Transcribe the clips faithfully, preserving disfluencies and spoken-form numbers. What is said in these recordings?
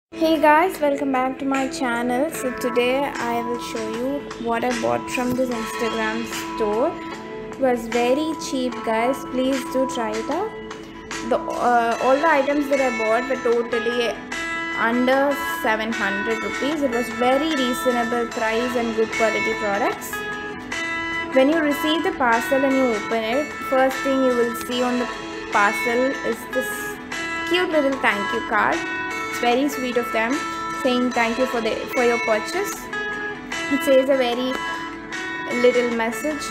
Hey guys, welcome back to my channel. So today I will show you what I bought from this Instagram store. It was very cheap guys, please do try it out. The, uh, all the items that I bought were totally under seven hundred rupees. It was very reasonable price and good quality products. When you receive the parcel and you open it, first thing you will see on the parcel is this cute little thank you card. It's very sweet of them, saying thank you for the for your purchase. It says a very little message.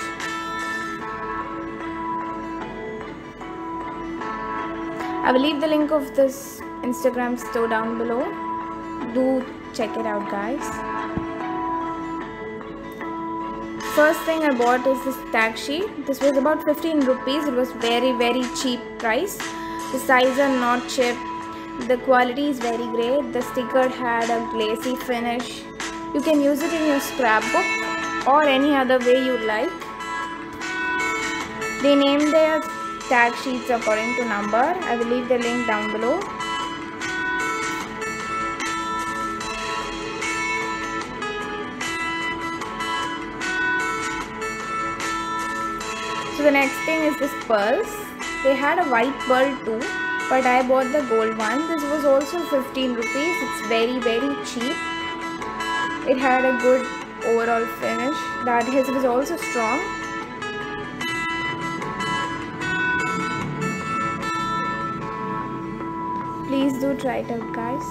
I will leave the link of this Instagram store down below. Do check it out guys. First thing I bought is this tag sheet. This was about fifteen rupees. It was very very cheap price. The size are not cheap. The quality is very great. The sticker had a glassy finish. You can use it in your scrapbook or any other way you like. They named their tag sheets according to number. I will leave the link down below. So the next thing is this pearls. They had a white pearl too, but I bought the gold one. This was also fifteen rupees. It's very very cheap. It had a good overall finish. The adhesive is also strong. Please do try it out guys.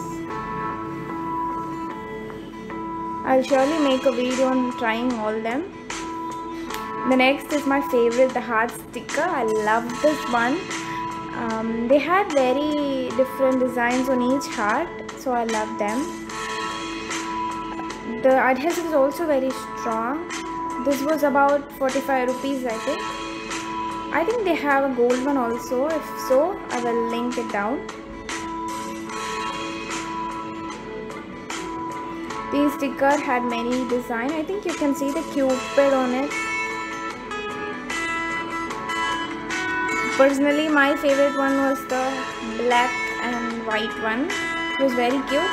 I'll surely make a video on trying all them. The next is my favorite, the heart sticker. I love this one. Um, they had very different designs on each heart, so I love them. The adhesive is also very strong. This was about forty-five rupees I think. I think they have a gold one also. If so, I will link it down. This sticker had many designs. I think you can see the cupid on it. Personally, my favorite one was the black and white one. It was very cute.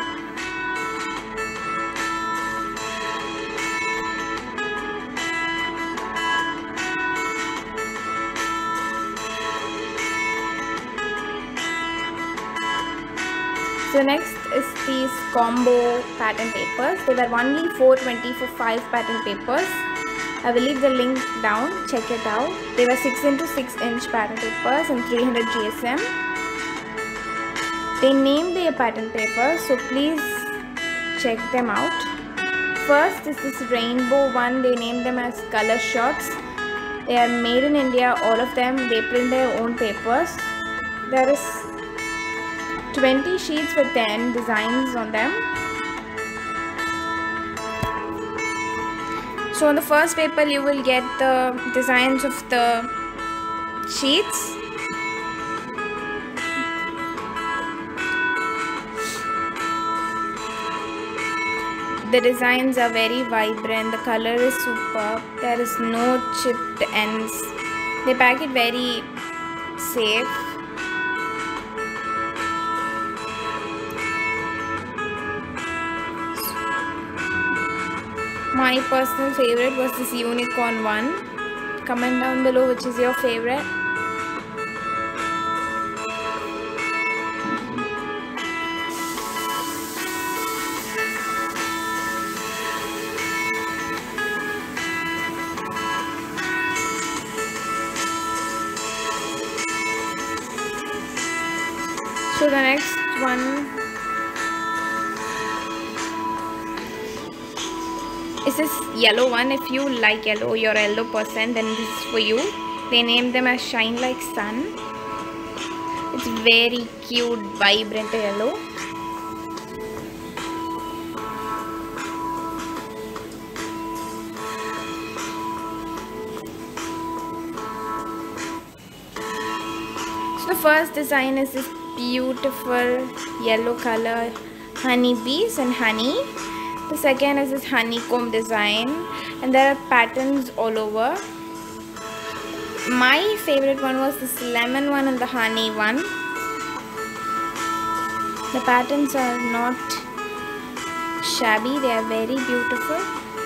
So next is these combo pattern papers. They were only four twenty for five pattern papers. I will leave the link down, check it out. They were six into six inch pattern papers and three hundred G S M. They named their pattern papers, so please check them out. First is this rainbow one. They named them as color shots. They are made in India, all of them. They print their own papers. There is twenty sheets with ten designs on them. So on the first paper you will get the designs of the sheets. The designs are very vibrant, the color is superb, there is no chipped ends. They pack it very safe. My personal favorite was this unicorn one. Comment down below which is your favorite. So the next one is this yellow one. If you like yellow, you're a yellow person, then this is for you. They named them as Shine Like Sun. It's very cute, vibrant yellow. So the first design is this beautiful yellow color, honeybees and honey. The second is this honeycomb design, and there are patterns all over. My favorite one was this lemon one and the honey one. The patterns are not shabby, they are very beautiful.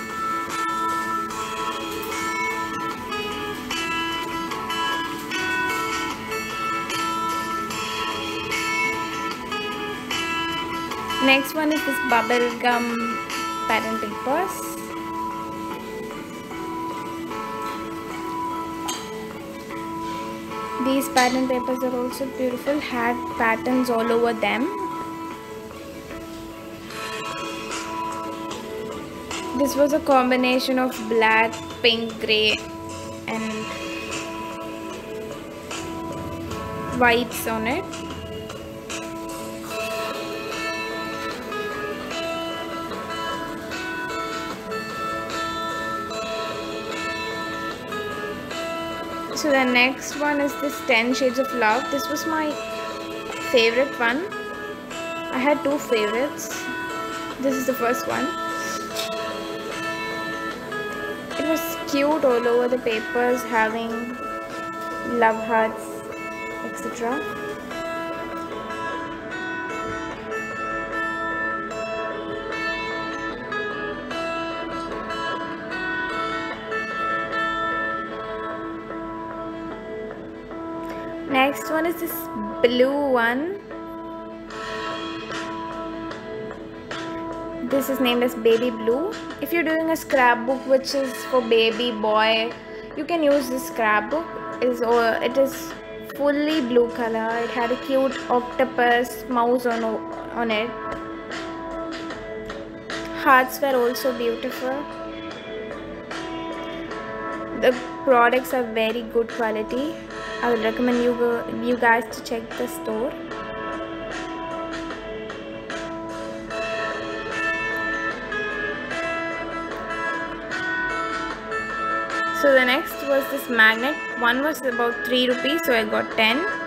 Next one is this bubble gum pattern papers. These pattern papers are also beautiful, had patterns all over them. This was a combination of black, pink, grey and whites on it. So the next one is this ten Shades of Love. This was my favorite one. I had two favorites. This is the first one. It was cute all over the papers, having love hearts, et cetera. Next one is this blue one. This is named as baby blue. If you're doing a scrapbook which is for baby boy, you can use this scrapbook. Is uh, it is fully blue color. It had a cute octopus mouse on on it. Hearts were also beautiful. The products are very good quality. I would recommend you go, you guys to check the store. So the next was this magnet. One was about three rupees, so I got ten.